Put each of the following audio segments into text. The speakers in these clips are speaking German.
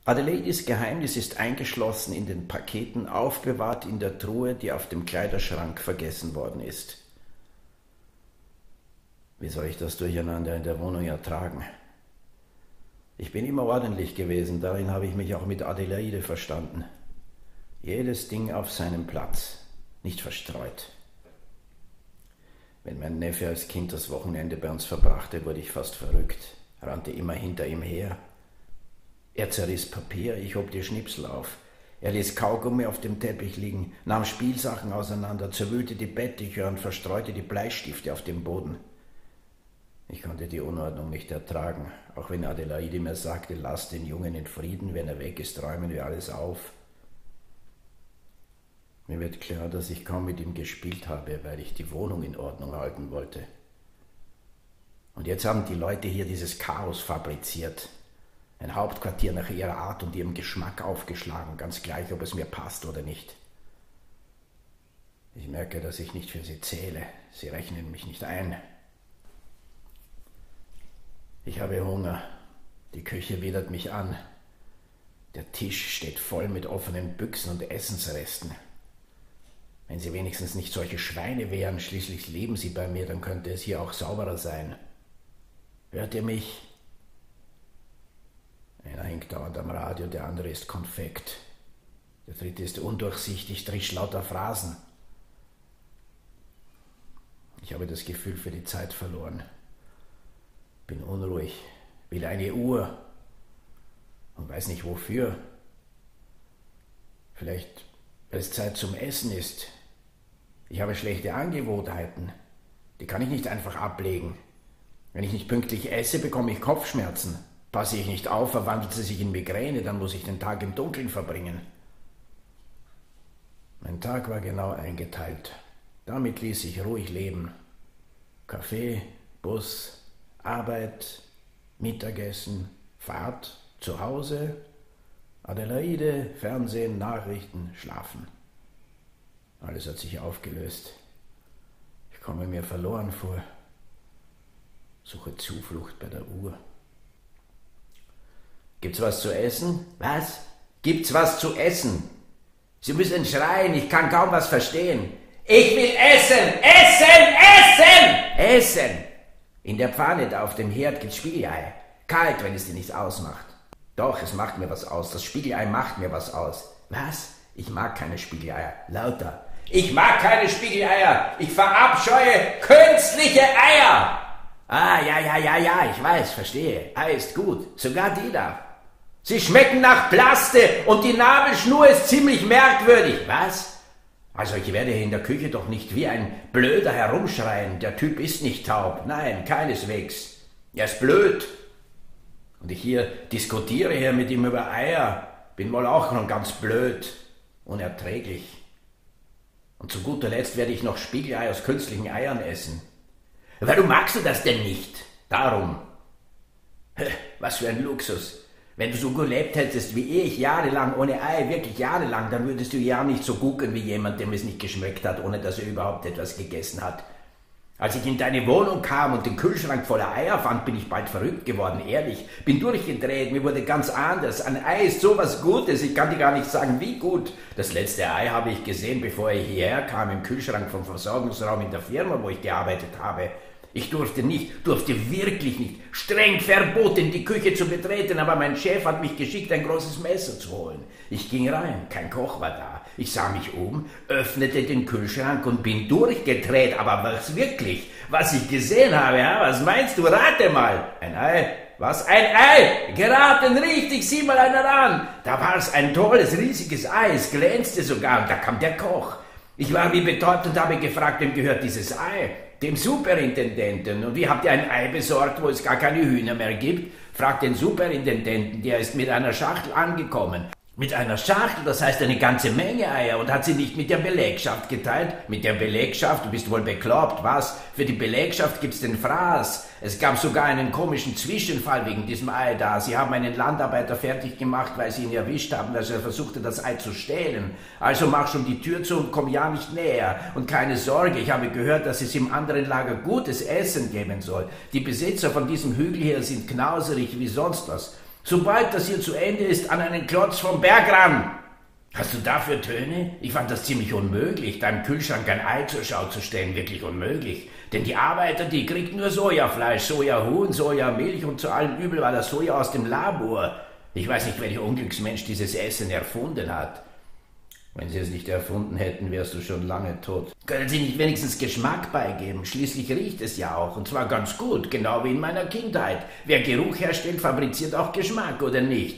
Adelaides Geheimnis ist eingeschlossen in den Paketen, aufbewahrt in der Truhe, die auf dem Kleiderschrank vergessen worden ist. Wie soll ich das Durcheinander in der Wohnung ertragen? Ich bin immer ordentlich gewesen, darin habe ich mich auch mit Adelaide verstanden. Jedes Ding auf seinem Platz, nicht verstreut. Wenn mein Neffe als Kind das Wochenende bei uns verbrachte, wurde ich fast verrückt, rannte immer hinter ihm her. Er zerriss Papier, ich hob die Schnipsel auf. Er ließ Kaugummi auf dem Teppich liegen, nahm Spielsachen auseinander, zerwühlte die Betttücher und verstreute die Bleistifte auf dem Boden. Ich konnte die Unordnung nicht ertragen, auch wenn Adelaide mir sagte, lass den Jungen in Frieden, wenn er weg ist, räumen wir alles auf. Mir wird klar, dass ich kaum mit ihm gespielt habe, weil ich die Wohnung in Ordnung halten wollte. Und jetzt haben die Leute hier dieses Chaos fabriziert. Ein Hauptquartier nach ihrer Art und ihrem Geschmack aufgeschlagen, ganz gleich, ob es mir passt oder nicht. Ich merke, dass ich nicht für sie zähle. Sie rechnen mich nicht ein. Ich habe Hunger. Die Küche widert mich an. Der Tisch steht voll mit offenen Büchsen und Essensresten. Wenn sie wenigstens nicht solche Schweine wären, schließlich leben sie bei mir, dann könnte es hier auch sauberer sein. Hört ihr mich? Einer hängt dauernd am Radio, der andere ist konfekt. Der dritte ist undurchsichtig, trischt lauter Phrasen. Ich habe das Gefühl für die Zeit verloren. Bin unruhig, will eine Uhr und weiß nicht wofür. Vielleicht, weil es Zeit zum Essen ist. Ich habe schlechte Angewohnheiten. Die kann ich nicht einfach ablegen. Wenn ich nicht pünktlich esse, bekomme ich Kopfschmerzen. Passe ich nicht auf, verwandelt sie sich in Migräne, dann muss ich den Tag im Dunkeln verbringen. Mein Tag war genau eingeteilt. Damit ließ ich ruhig leben. Kaffee, Bus, Arbeit, Mittagessen, Fahrt, zu Hause, Adelaide, Fernsehen, Nachrichten, Schlafen. Alles hat sich aufgelöst. Ich komme mir verloren vor. Suche Zuflucht bei der Uhr. Gibt's was zu essen? Was? Gibt's was zu essen? Sie müssen schreien, ich kann kaum was verstehen. Ich will essen! Essen! Essen! Essen! In der Pfanne da auf dem Herd gibt's Spiegelei. Kalt, wenn es dir nichts ausmacht. Doch, es macht mir was aus. Das Spiegelei macht mir was aus. Was? Ich mag keine Spiegeleier. Lauter. Ich mag keine Spiegeleier. Ich verabscheue künstliche Eier. Ah, ja, ich weiß, verstehe. Ei ist gut. Sogar die da. Sie schmecken nach Plaste und die Nabelschnur ist ziemlich merkwürdig. Was? Also ich werde hier in der Küche doch nicht wie ein Blöder herumschreien. Der Typ ist nicht taub. Nein, keineswegs. Er ist blöd. Und ich hier diskutiere hier mit ihm über Eier. Bin wohl auch noch ganz blöd. Unerträglich. Und zu guter Letzt werde ich noch Spiegelei aus künstlichen Eiern essen. Warum magst du das denn nicht? Darum. Was für ein Luxus. Wenn du so gelebt hättest wie ich, jahrelang ohne Ei, wirklich jahrelang, dann würdest du ja nicht so gucken wie jemand, dem es nicht geschmeckt hat, ohne dass er überhaupt etwas gegessen hat. Als ich in deine Wohnung kam und den Kühlschrank voller Eier fand, bin ich bald verrückt geworden, ehrlich. Bin durchgedreht, mir wurde ganz anders. Ein Ei ist sowas Gutes, ich kann dir gar nicht sagen, wie gut. Das letzte Ei habe ich gesehen, bevor ich hierher kam, im Kühlschrank vom Versorgungsraum in der Firma, wo ich gearbeitet habe. Ich durfte wirklich nicht, streng verboten, die Küche zu betreten, aber mein Chef hat mich geschickt, ein großes Messer zu holen. Ich ging rein, kein Koch war da. Ich sah mich um, öffnete den Kühlschrank und bin durchgedreht, aber was ich gesehen habe, ja? Was meinst du, rate mal. Ein Ei? Was, ein Ei? Geraten richtig, sieh mal einer an. Da war es ein tolles, riesiges Ei, es glänzte sogar und da kam der Koch. Ich war wie betäubt und habe gefragt, wem gehört dieses Ei? Dem Superintendenten. Und wie habt ihr ein Ei besorgt, wo es gar keine Hühner mehr gibt? Fragt den Superintendenten, der ist mit einer Schachtel angekommen. Mit einer Schachtel, das heißt eine ganze Menge Eier und hat sie nicht mit der Belegschaft geteilt. Mit der Belegschaft? Du bist wohl bekloppt, was? Für die Belegschaft gibt's den Fraß. Es gab sogar einen komischen Zwischenfall wegen diesem Ei da. Sie haben einen Landarbeiter fertig gemacht, weil sie ihn erwischt haben, als er versuchte, das Ei zu stehlen. Also mach schon die Tür zu und komm ja nicht näher. Und keine Sorge, ich habe gehört, dass es im anderen Lager gutes Essen geben soll. Die Besitzer von diesem Hügel hier sind knauserig wie sonst was. Sobald das hier zu Ende ist, an einen Klotz vom Berg ran. Hast du dafür Töne? Ich fand das ziemlich unmöglich, deinem Kühlschrank ein Ei zur Schau zu stellen, wirklich unmöglich. Denn die Arbeiter, die kriegten nur Sojafleisch, Sojahuhn, Sojamilch und zu allem Übel war das Soja aus dem Labor. Ich weiß nicht, welcher Unglücksmensch dieses Essen erfunden hat. Wenn sie es nicht erfunden hätten, wärst du schon lange tot. Können Sie nicht wenigstens Geschmack beigeben? Schließlich riecht es ja auch, und zwar ganz gut, genau wie in meiner Kindheit. Wer Geruch herstellt, fabriziert auch Geschmack, oder nicht?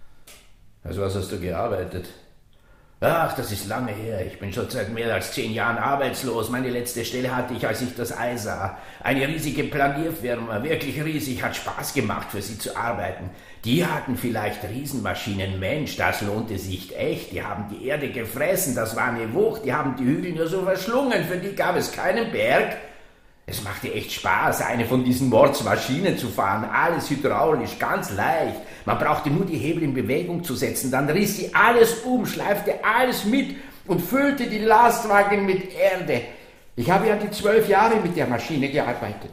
Also was hast du gearbeitet? Ach, das ist lange her. Ich bin schon seit mehr als 10 Jahren arbeitslos. Meine letzte Stelle hatte ich, als ich das Ei sah. Eine riesige Planierfirma, wirklich riesig, hat Spaß gemacht, für sie zu arbeiten. Die hatten vielleicht Riesenmaschinen. Mensch, das lohnte sich echt. Die haben die Erde gefressen, das war eine Wucht. Die haben die Hügel nur so verschlungen, für die gab es keinen Berg. Es machte echt Spaß, eine von diesen Mordsmaschinen zu fahren. Alles hydraulisch, ganz leicht. Man brauchte nur die Hebel in Bewegung zu setzen. Dann riss sie alles um, schleifte alles mit und füllte die Lastwagen mit Erde. Ich habe ja die 12 Jahre mit der Maschine gearbeitet.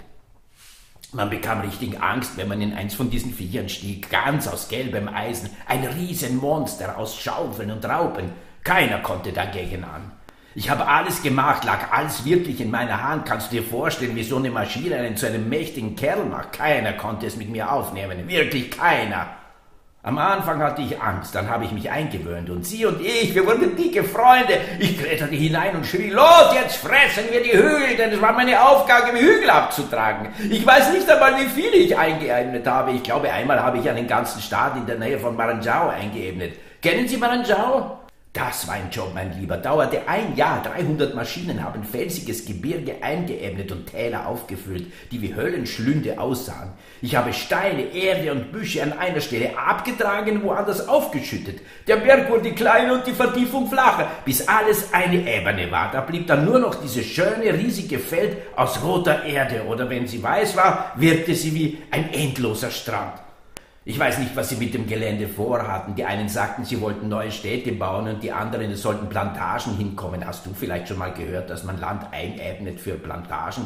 Man bekam richtig Angst, wenn man in eins von diesen Viechern stieg, ganz aus gelbem Eisen. Ein Riesenmonster aus Schaufeln und Raupen. Keiner konnte dagegen an. Ich habe alles gemacht, lag alles wirklich in meiner Hand. Kannst du dir vorstellen, wie so eine Maschine einen zu einem mächtigen Kerl macht? Keiner konnte es mit mir aufnehmen, wirklich keiner. Am Anfang hatte ich Angst, dann habe ich mich eingewöhnt und sie und ich, wir wurden dicke Freunde. Ich kletterte hinein und schrie, los, jetzt fressen wir die Hügel, denn es war meine Aufgabe, die Hügel abzutragen. Ich weiß nicht einmal, wie viele ich eingeebnet habe. Ich glaube, einmal habe ich einen ganzen Staat in der Nähe von Maranhão eingeebnet. Kennen Sie Maranhão? Das war ein Job, mein Lieber. Dauerte 1 Jahr. 300 Maschinen haben felsiges Gebirge eingeebnet und Täler aufgefüllt, die wie Höllenschlünde aussahen. Ich habe Steine, Erde und Büsche an einer Stelle abgetragen, woanders aufgeschüttet. Der Berg wurde kleiner und die Vertiefung flacher, bis alles eine Ebene war. Da blieb dann nur noch dieses schöne, riesige Feld aus roter Erde. Oder wenn sie weiß war, wirkte sie wie ein endloser Strand. Ich weiß nicht, was sie mit dem Gelände vorhatten. Die einen sagten, sie wollten neue Städte bauen und die anderen, es sollten Plantagen hinkommen. Hast du vielleicht schon mal gehört, dass man Land einebnet für Plantagen?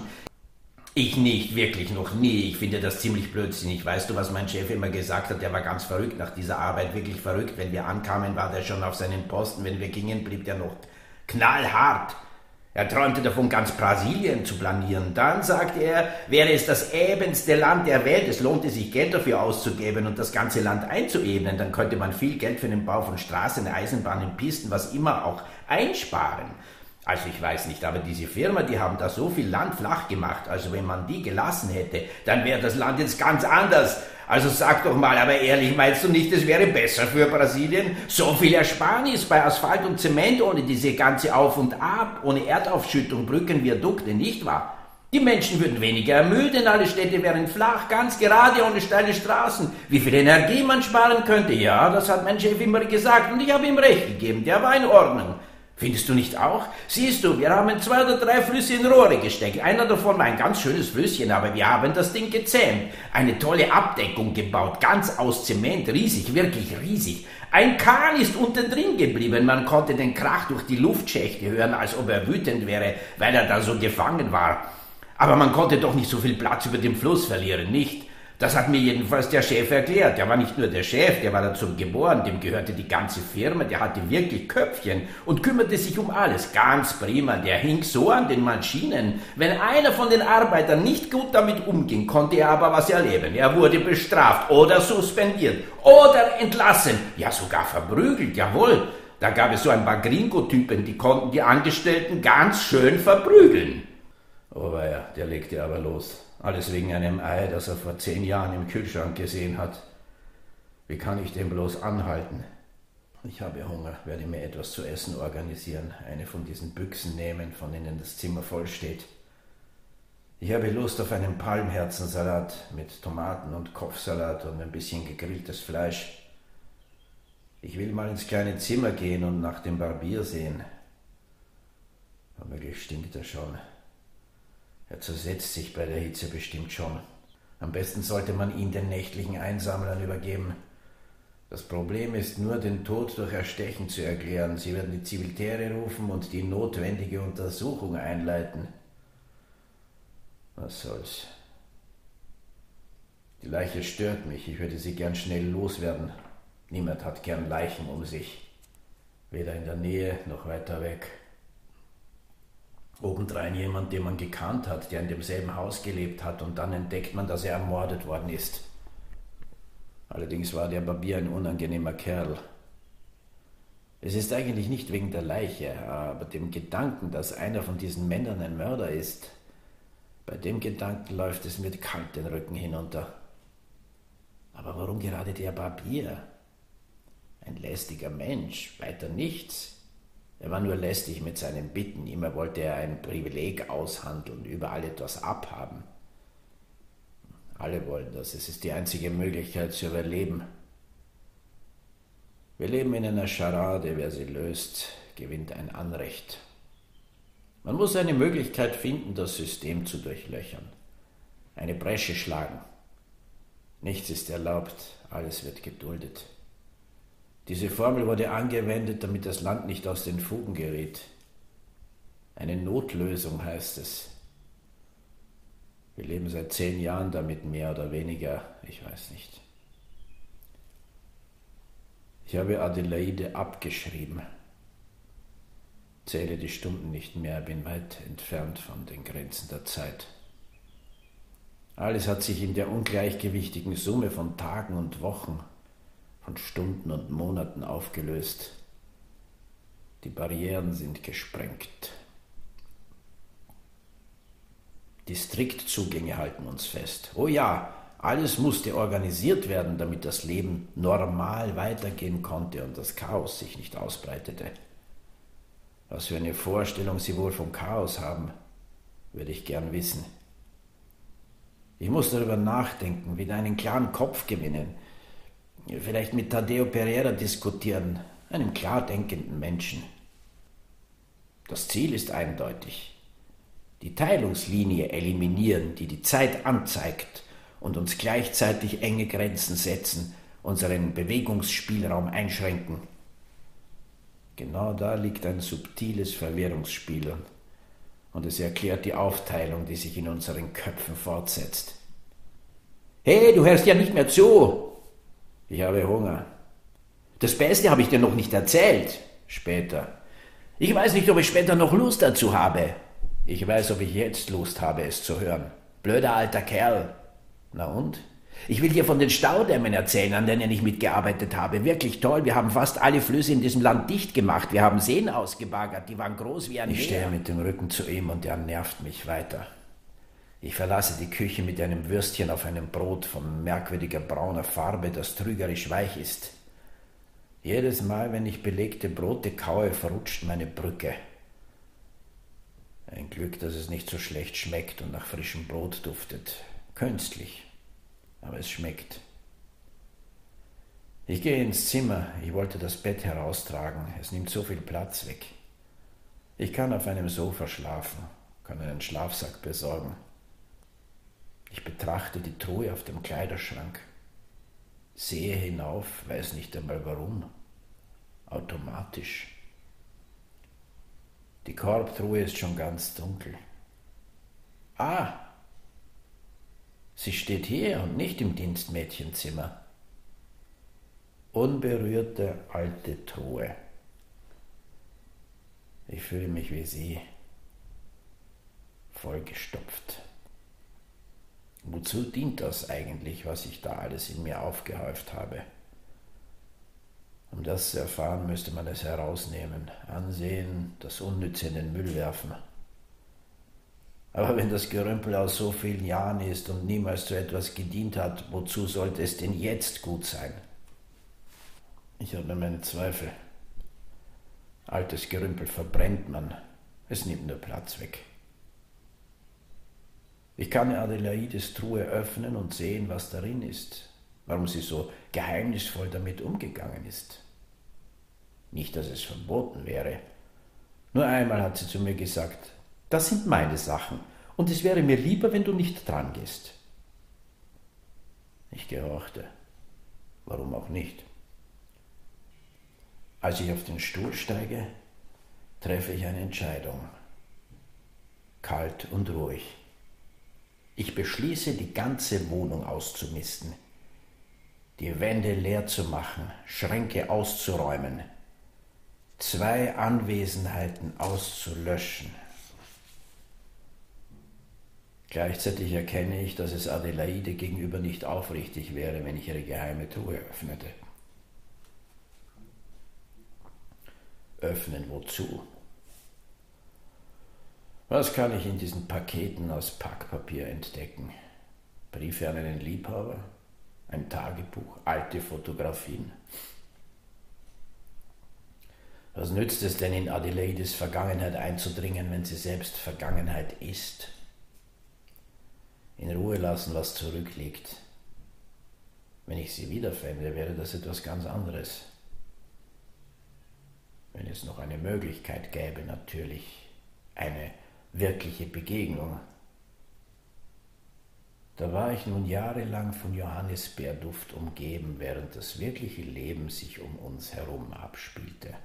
Ich nicht, wirklich noch nie. Ich finde das ziemlich blödsinnig. Weißt du, was mein Chef immer gesagt hat? Der war ganz verrückt nach dieser Arbeit, wirklich verrückt. Wenn wir ankamen, war der schon auf seinem Posten. Wenn wir gingen, blieb der noch knallhart. Er träumte davon, ganz Brasilien zu planieren. Dann, sagte er, wäre es das ebenste Land der Welt. Es lohnte sich, Geld dafür auszugeben und das ganze Land einzuebnen. Dann könnte man viel Geld für den Bau von Straßen, Eisenbahnen, Pisten, was immer auch einsparen. Also ich weiß nicht, aber diese Firma, die haben da so viel Land flach gemacht. Also wenn man die gelassen hätte, dann wäre das Land jetzt ganz anders. Also sag doch mal, aber ehrlich, meinst du nicht, es wäre besser für Brasilien? So viel Ersparnis bei Asphalt und Zement ohne diese ganze Auf und Ab, ohne Erdaufschüttung, Brücken, Viadukte, nicht wahr? Die Menschen würden weniger ermüden, alle Städte wären flach, ganz gerade, ohne steile Straßen. Wie viel Energie man sparen könnte, ja, das hat mein Chef immer gesagt und ich habe ihm recht gegeben, der war in Ordnung. Findest du nicht auch? Siehst du, wir haben 2 oder 3 Flüsse in Rohre gesteckt. Einer davon war ein ganz schönes Flüsschen, aber wir haben das Ding gezähmt. Eine tolle Abdeckung gebaut, ganz aus Zement, riesig, wirklich riesig. Ein Kahn ist unten drin geblieben, man konnte den Krach durch die Luftschächte hören, als ob er wütend wäre, weil er da so gefangen war. Aber man konnte doch nicht so viel Platz über dem Fluss verlieren, nicht? Das hat mir jedenfalls der Chef erklärt. Der war nicht nur der Chef, der war dazu geboren, dem gehörte die ganze Firma, der hatte wirklich Köpfchen und kümmerte sich um alles. Ganz prima, der hing so an den Maschinen. Wenn einer von den Arbeitern nicht gut damit umging, konnte er aber was erleben. Er wurde bestraft oder suspendiert oder entlassen, ja sogar verprügelt, jawohl. Da gab es so ein paar Gringo-Typen, die konnten die Angestellten ganz schön verprügeln. Oh ja, der legte aber los. Alles wegen einem Ei, das er vor 10 Jahren im Kühlschrank gesehen hat. Wie kann ich den bloß anhalten? Ich habe Hunger, werde mir etwas zu essen organisieren, eine von diesen Büchsen nehmen, von denen das Zimmer voll steht. Ich habe Lust auf einen Palmherzensalat mit Tomaten und Kopfsalat und ein bisschen gegrilltes Fleisch. Ich will mal ins kleine Zimmer gehen und nach dem Barbier sehen. Womöglich stinkt er schon. Er zersetzt sich bei der Hitze bestimmt schon. Am besten sollte man ihn den nächtlichen Einsammlern übergeben. Das Problem ist nur, den Tod durch Erstechen zu erklären. Sie werden die Ziviltäre rufen und die notwendige Untersuchung einleiten. Was soll's? Die Leiche stört mich, ich würde sie gern schnell loswerden. Niemand hat gern Leichen um sich. Weder in der Nähe noch weiter weg. Obendrein jemand, den man gekannt hat, der in demselben Haus gelebt hat, und dann entdeckt man, dass er ermordet worden ist. Allerdings war der Barbier ein unangenehmer Kerl. Es ist eigentlich nicht wegen der Leiche, aber dem Gedanken, dass einer von diesen Männern ein Mörder ist. Bei dem Gedanken läuft es mir kalt den Rücken hinunter. Aber warum gerade der Barbier? Ein lästiger Mensch, weiter nichts. Er war nur lästig mit seinen Bitten, immer wollte er ein Privileg aushandeln, überall etwas abhaben. Alle wollen das, es ist die einzige Möglichkeit zu überleben. Wir leben in einer Scharade, wer sie löst, gewinnt ein Anrecht. Man muss eine Möglichkeit finden, das System zu durchlöchern, eine Bresche schlagen. Nichts ist erlaubt, alles wird geduldet. Diese Formel wurde angewendet, damit das Land nicht aus den Fugen geriet. Eine Notlösung heißt es. Wir leben seit 10 Jahren damit, mehr oder weniger, ich weiß nicht. Ich habe Adelaide abgeschrieben. Zähle die Stunden nicht mehr, bin weit entfernt von den Grenzen der Zeit. Alles hat sich in der ungleichgewichtigen Summe von Tagen und Wochen, von Stunden und Monaten aufgelöst. Die Barrieren sind gesprengt. Die Striktzugänge halten uns fest. Oh ja, alles musste organisiert werden, damit das Leben normal weitergehen konnte und das Chaos sich nicht ausbreitete. Was für eine Vorstellung Sie wohl vom Chaos haben, würde ich gern wissen. Ich muss darüber nachdenken, wieder einen klaren Kopf gewinnen, vielleicht mit Tadeo Pereira diskutieren, einem klar denkenden Menschen. Das Ziel ist eindeutig. Die Teilungslinie eliminieren, die die Zeit anzeigt und uns gleichzeitig enge Grenzen setzen, unseren Bewegungsspielraum einschränken. Genau da liegt ein subtiles Verwirrungsspiel und es erklärt die Aufteilung, die sich in unseren Köpfen fortsetzt. Hey, du hörst ja nicht mehr zu! Ich habe Hunger. Das Beste habe ich dir noch nicht erzählt. Später. Ich weiß nicht, ob ich später noch Lust dazu habe. Ich weiß, ob ich jetzt Lust habe, es zu hören. Blöder alter Kerl. Na und? Ich will dir von den Staudämmen erzählen, an denen ich mitgearbeitet habe. Wirklich toll. Wir haben fast alle Flüsse in diesem Land dicht gemacht. Wir haben Seen ausgebaggert. Die waren groß wie ein Meer. Ich stehe mit dem Rücken zu ihm und er nervt mich weiter. Ich verlasse die Küche mit einem Würstchen auf einem Brot von merkwürdiger brauner Farbe, das trügerisch weich ist. Jedes Mal, wenn ich belegte Brote kaue, verrutscht meine Brücke. Ein Glück, dass es nicht so schlecht schmeckt und nach frischem Brot duftet. Künstlich, aber es schmeckt. Ich gehe ins Zimmer, ich wollte das Bett heraustragen, es nimmt so viel Platz weg. Ich kann auf einem Sofa schlafen, kann einen Schlafsack besorgen. Ich betrachte die Truhe auf dem Kleiderschrank, sehe hinauf, weiß nicht einmal warum, automatisch. Die Korbtruhe ist schon ganz dunkel. Ah, sie steht hier und nicht im Dienstmädchenzimmer. Unberührte alte Truhe. Ich fühle mich wie sie, vollgestopft. Wozu dient das eigentlich, was ich da alles in mir aufgehäuft habe? Um das zu erfahren, müsste man es herausnehmen, ansehen, das Unnütze in den Müll werfen. Aber wenn das Gerümpel aus so vielen Jahren ist und niemals zu etwas gedient hat, wozu sollte es denn jetzt gut sein? Ich habe meine Zweifel. Altes Gerümpel verbrennt man, es nimmt nur Platz weg. Ich kann Adelaides Truhe öffnen und sehen, was darin ist, warum sie so geheimnisvoll damit umgegangen ist. Nicht, dass es verboten wäre. Nur einmal hat sie zu mir gesagt, das sind meine Sachen und es wäre mir lieber, wenn du nicht dran gehst. Ich gehorchte. Warum auch nicht? Als ich auf den Stuhl steige, treffe ich eine Entscheidung. Kalt und ruhig. Ich beschließe, die ganze Wohnung auszumisten, die Wände leer zu machen, Schränke auszuräumen, 2 Anwesenheiten auszulöschen. Gleichzeitig erkenne ich, dass es Adelaide gegenüber nicht aufrichtig wäre, wenn ich ihre geheime Truhe öffnete. Öffnen wozu? Was kann ich in diesen Paketen aus Packpapier entdecken? Briefe an einen Liebhaber? Ein Tagebuch? Alte Fotografien? Was nützt es denn, in Adelaides Vergangenheit einzudringen, wenn sie selbst Vergangenheit ist? In Ruhe lassen, was zurückliegt. Wenn ich sie wiederfände, wäre das etwas ganz anderes. Wenn es noch eine Möglichkeit gäbe, natürlich, eine wirkliche Begegnung. Da war ich nun jahrelang von Johannisbeerduft umgeben, während das wirkliche Leben sich um uns herum abspielte.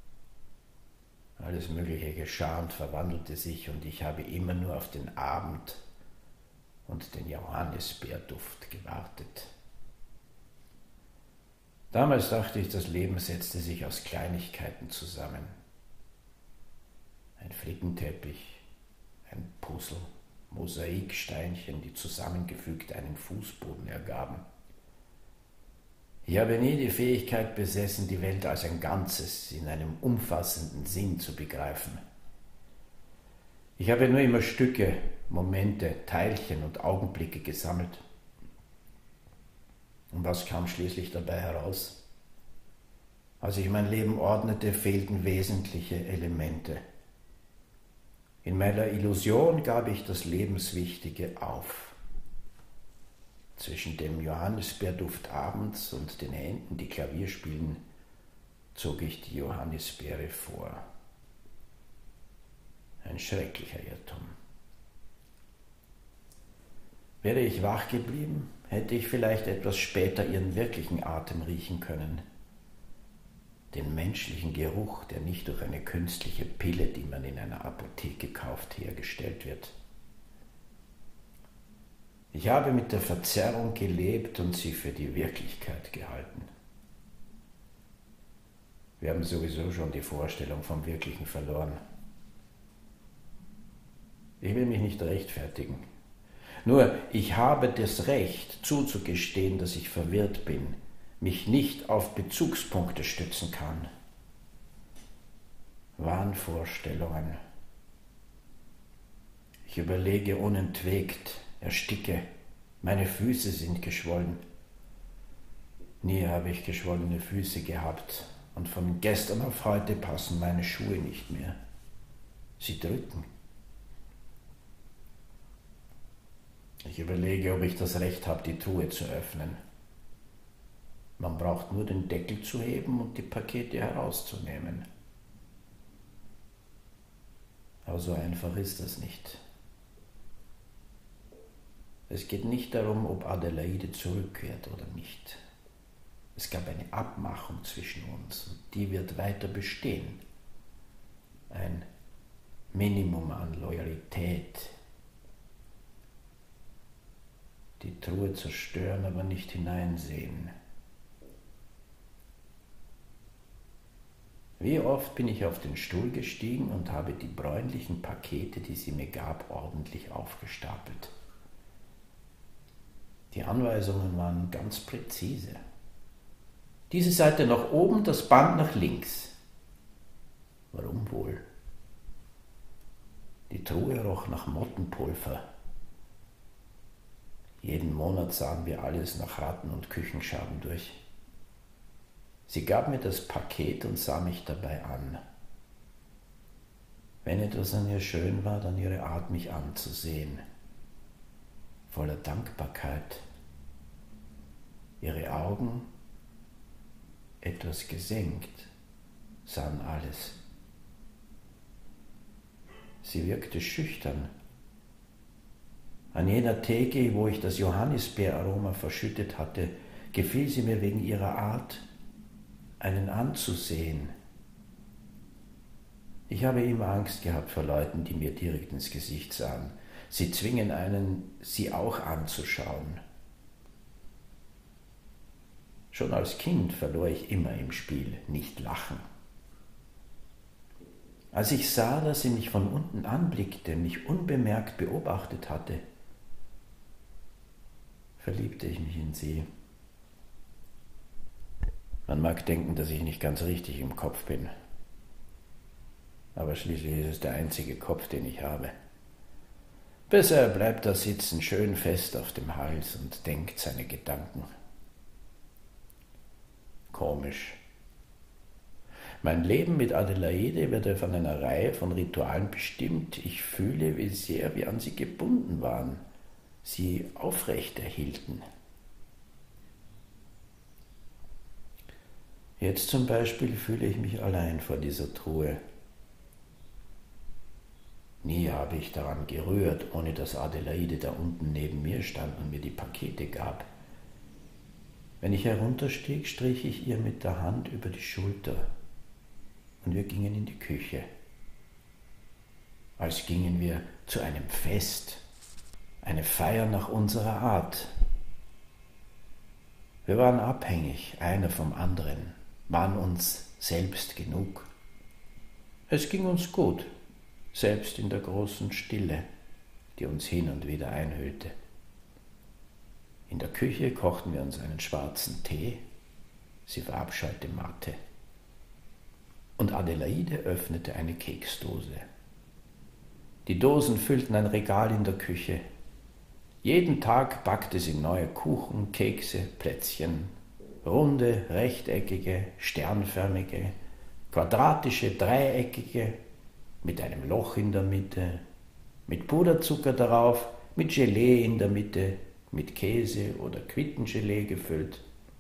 Alles Mögliche geschah und verwandelte sich, und ich habe immer nur auf den Abend und den Johannisbeerduft gewartet. Damals dachte ich, das Leben setzte sich aus Kleinigkeiten zusammen. Ein Flickenteppich, ein Puzzle, Mosaiksteinchen, die zusammengefügt einen Fußboden ergaben. Ich habe nie die Fähigkeit besessen, die Welt als ein Ganzes in einem umfassenden Sinn zu begreifen. Ich habe nur immer Stücke, Momente, Teilchen und Augenblicke gesammelt. Und was kam schließlich dabei heraus? Als ich mein Leben ordnete, fehlten wesentliche Elemente. In meiner Illusion gab ich das Lebenswichtige auf. Zwischen dem Johannisbeerduft abends und den Händen, die Klavier spielen, zog ich die Johannisbeere vor. Ein schrecklicher Irrtum. Wäre ich wach geblieben, hätte ich vielleicht etwas später ihren wirklichen Atem riechen können. Den menschlichen Geruch, der nicht durch eine künstliche Pille, die man in einer Apotheke kauft, hergestellt wird. Ich habe mit der Verzerrung gelebt und sie für die Wirklichkeit gehalten. Wir haben sowieso schon die Vorstellung vom Wirklichen verloren. Ich will mich nicht rechtfertigen. Nur, ich habe das Recht, zuzugestehen, dass ich verwirrt bin, mich nicht auf Bezugspunkte stützen kann. Wahnvorstellungen. Ich überlege unentwegt, ersticke, meine Füße sind geschwollen. Nie habe ich geschwollene Füße gehabt, und von gestern auf heute passen meine Schuhe nicht mehr. Sie drücken. Ich überlege, ob ich das Recht habe, die Truhe zu öffnen. Man braucht nur den Deckel zu heben und die Pakete herauszunehmen. Aber so einfach ist das nicht. Es geht nicht darum, ob Adelaide zurückkehrt oder nicht. Es gab eine Abmachung zwischen uns und die wird weiter bestehen. Ein Minimum an Loyalität. Die Truhe zerstören, aber nicht hineinsehen. Wie oft bin ich auf den Stuhl gestiegen und habe die bräunlichen Pakete, die sie mir gab, ordentlich aufgestapelt. Die Anweisungen waren ganz präzise. Diese Seite nach oben, das Band nach links. Warum wohl? Die Truhe roch nach Mottenpulver. Jeden Monat sahen wir alles nach Ratten und Küchenschaben durch. Sie gab mir das Paket und sah mich dabei an. Wenn etwas an ihr schön war, dann ihre Art, mich anzusehen. Voller Dankbarkeit. Ihre Augen, etwas gesenkt, sahen alles. Sie wirkte schüchtern. An jener Theke, wo ich das Johannisbeeraroma verschüttet hatte, gefiel sie mir wegen ihrer Art, einen anzusehen. Ich habe immer Angst gehabt vor Leuten, die mir direkt ins Gesicht sahen. Sie zwingen einen, sie auch anzuschauen. Schon als Kind verlor ich immer im Spiel, nicht lachen. Als ich sah, dass sie mich von unten anblickte, mich unbemerkt beobachtet hatte, verliebte ich mich in sie. Man mag denken, dass ich nicht ganz richtig im Kopf bin, aber schließlich ist es der einzige Kopf, den ich habe. Besser er bleibt da sitzen, schön fest auf dem Hals und denkt seine Gedanken. Komisch. Mein Leben mit Adelaide wird von einer Reihe von Ritualen bestimmt. Ich fühle, wie sehr wir an sie gebunden waren, sie aufrechterhielten. Jetzt zum Beispiel fühle ich mich allein vor dieser Truhe. Nie habe ich daran gerührt, ohne dass Adelaide da unten neben mir stand und mir die Pakete gab. Wenn ich herunterstieg, strich ich ihr mit der Hand über die Schulter und wir gingen in die Küche, als gingen wir zu einem Fest, eine Feier nach unserer Art. Wir waren abhängig, einer vom anderen, waren uns selbst genug. Es ging uns gut, selbst in der großen Stille, die uns hin und wieder einhüllte. In der Küche kochten wir uns einen schwarzen Tee, sie verabscheute Mate. Und Adelaide öffnete eine Keksdose. Die Dosen füllten ein Regal in der Küche. Jeden Tag backte sie neue Kuchen, Kekse, Plätzchen, runde, rechteckige, sternförmige, quadratische, dreieckige, mit einem Loch in der Mitte, mit Puderzucker darauf, mit Gelee in der Mitte, mit Käse oder Quittengelee gefüllt.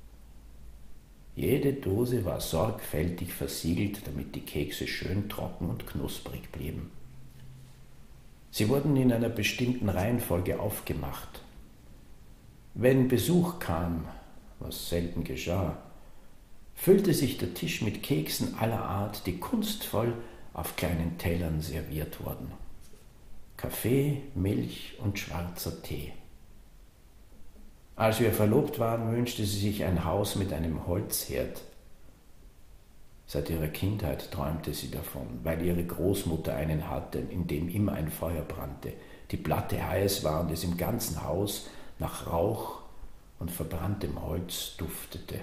Jede Dose war sorgfältig versiegelt, damit die Kekse schön trocken und knusprig blieben. Sie wurden in einer bestimmten Reihenfolge aufgemacht. Wenn Besuch kam, was selten geschah, füllte sich der Tisch mit Keksen aller Art, die kunstvoll auf kleinen Tellern serviert wurden. Kaffee, Milch und schwarzer Tee. Als wir verlobt waren, wünschte sie sich ein Haus mit einem Holzherd. Seit ihrer Kindheit träumte sie davon, weil ihre Großmutter einen hatte, in dem immer ein Feuer brannte, die Platte heiß war und es im ganzen Haus nach Rauch und verbranntem Holz duftete.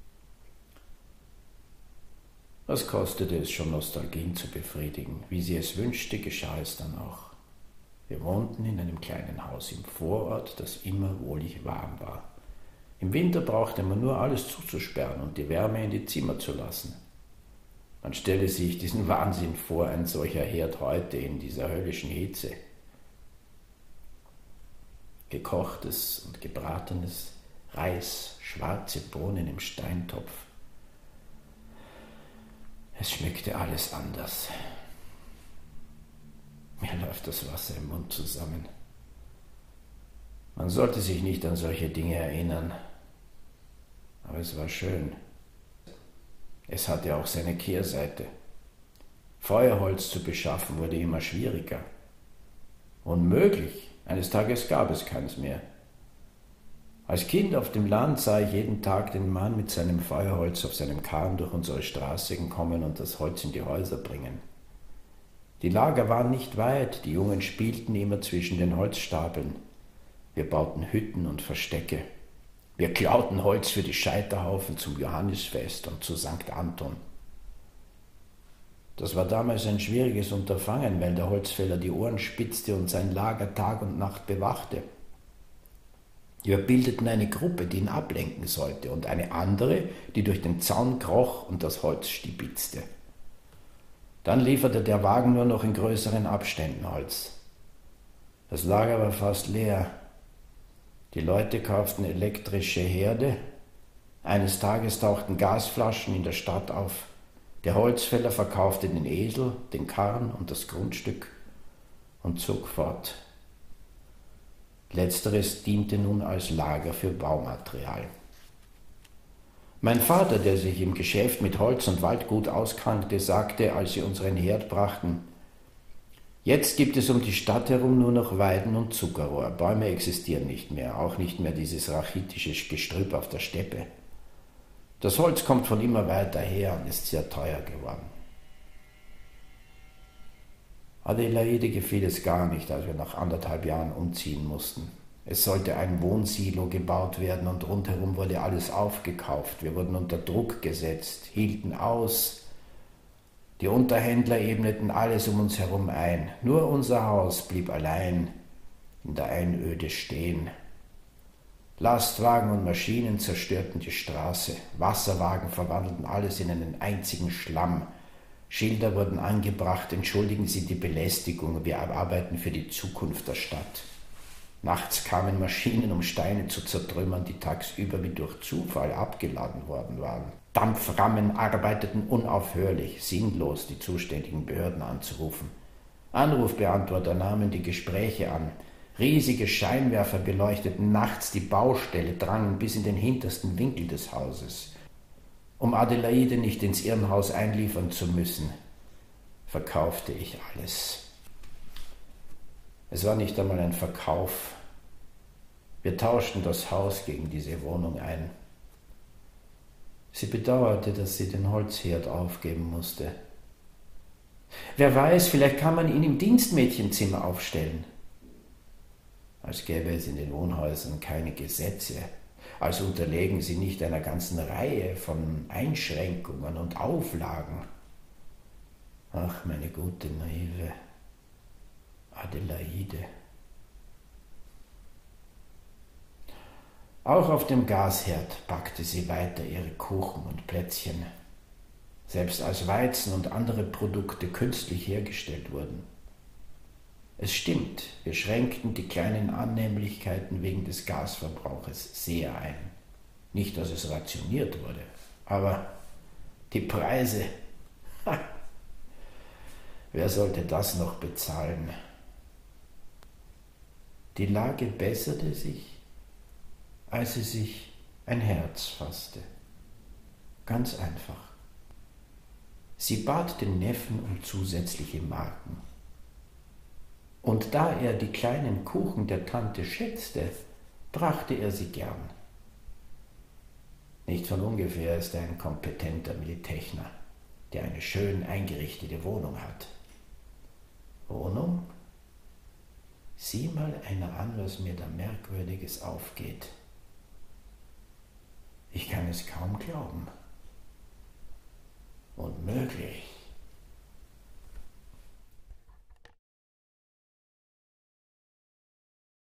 Was kostete es schon, Nostalgien zu befriedigen? Wie sie es wünschte, geschah es dann auch. Wir wohnten in einem kleinen Haus im Vorort, das immer wohlig warm war. Im Winter brauchte man nur alles zuzusperren und die Wärme in die Zimmer zu lassen. Man stelle sich diesen Wahnsinn vor, ein solcher Herd heute in dieser höllischen Hitze. Gekochtes und gebratenes Reis, schwarze Bohnen im Steintopf. Es schmeckte alles anders. Mir läuft das Wasser im Mund zusammen. Man sollte sich nicht an solche Dinge erinnern, aber es war schön. Es hatte auch seine Kehrseite. Feuerholz zu beschaffen wurde immer schwieriger. Unmöglich, eines Tages gab es keins mehr. Als Kind auf dem Land sah ich jeden Tag den Mann mit seinem Feuerholz auf seinem Kahn durch unsere Straßen kommen und das Holz in die Häuser bringen. Die Lager waren nicht weit, die Jungen spielten immer zwischen den Holzstapeln. Wir bauten Hütten und Verstecke. Wir klauten Holz für die Scheiterhaufen zum Johannisfest und zu St. Anton. Das war damals ein schwieriges Unterfangen, weil der Holzfäller die Ohren spitzte und sein Lager Tag und Nacht bewachte. Wir bildeten eine Gruppe, die ihn ablenken sollte, und eine andere, die durch den Zaun kroch und das Holz stibitzte. Dann lieferte der Wagen nur noch in größeren Abständen Holz. Das Lager war fast leer. Die Leute kauften elektrische Herde. Eines Tages tauchten Gasflaschen in der Stadt auf. Der Holzfäller verkaufte den Esel, den Karren und das Grundstück und zog fort. Letzteres diente nun als Lager für Baumaterial. Mein Vater, der sich im Geschäft mit Holz und Waldgut auskannte, sagte, als sie unseren Herd brachten: Jetzt gibt es um die Stadt herum nur noch Weiden und Zuckerrohr. Bäume existieren nicht mehr, auch nicht mehr dieses rachitische Gestrüpp auf der Steppe. Das Holz kommt von immer weiter her und ist sehr teuer geworden. Adelaide gefiel es gar nicht, als wir nach 1,5 Jahren umziehen mussten. Es sollte ein Wohnsilo gebaut werden und rundherum wurde alles aufgekauft. Wir wurden unter Druck gesetzt, hielten aus. Die Unterhändler ebneten alles um uns herum ein. Nur unser Haus blieb allein in der Einöde stehen. Lastwagen und Maschinen zerstörten die Straße. Wasserwagen verwandelten alles in einen einzigen Schlamm. Schilder wurden angebracht, entschuldigen Sie die Belästigung, wir arbeiten für die Zukunft der Stadt. Nachts kamen Maschinen, um Steine zu zertrümmern, die tagsüber wie durch Zufall abgeladen worden waren. Dampframmen arbeiteten unaufhörlich, sinnlos die zuständigen Behörden anzurufen. Anrufbeantworter nahmen die Gespräche an. Riesige Scheinwerfer beleuchteten nachts die Baustelle, drangen bis in den hintersten Winkel des Hauses. Um Adelaide nicht ins Irrenhaus einliefern zu müssen, verkaufte ich alles. Es war nicht einmal ein Verkauf. Wir tauschten das Haus gegen diese Wohnung ein. Sie bedauerte, dass sie den Holzherd aufgeben musste. Wer weiß, vielleicht kann man ihn im Dienstmädchenzimmer aufstellen. Als gäbe es in den Wohnhäusern keine Gesetze, als unterlägen sie nicht einer ganzen Reihe von Einschränkungen und Auflagen. Ach, meine gute, naive Adelaide. Auch auf dem Gasherd backte sie weiter ihre Kuchen und Plätzchen, selbst als Weizen und andere Produkte künstlich hergestellt wurden. Es stimmt, wir schränkten die kleinen Annehmlichkeiten wegen des Gasverbrauches sehr ein. Nicht, dass es rationiert wurde, aber die Preise, wer sollte das noch bezahlen? Die Lage besserte sich, als sie sich ein Herz fasste. Ganz einfach. Sie bat den Neffen um zusätzliche Marken. Und da er die kleinen Kuchen der Tante schätzte, brachte er sie gern. Nicht von ungefähr ist er ein kompetenter Militechner, der eine schön eingerichtete Wohnung hat. Wohnung? Sieh mal einer an, was mir da Merkwürdiges aufgeht. Ich kann es kaum glauben. Unmöglich.